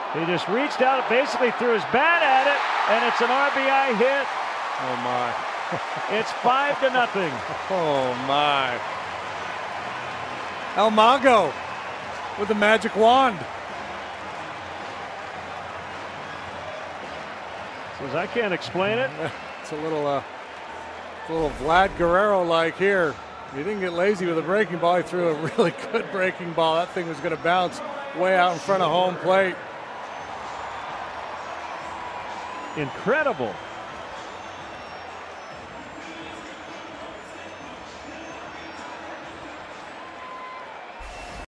He just reached out, basically threw his bat at it, and it's an RBI hit. Oh my. It's 5-0. Oh my. El Mago with the magic wand. Says, I can't explain it. It's a little Vlad Guerrero-like here. He didn't get lazy with a breaking ball. He threw a really good breaking ball. That thing was going to bounce way out in front of home plate. Incredible.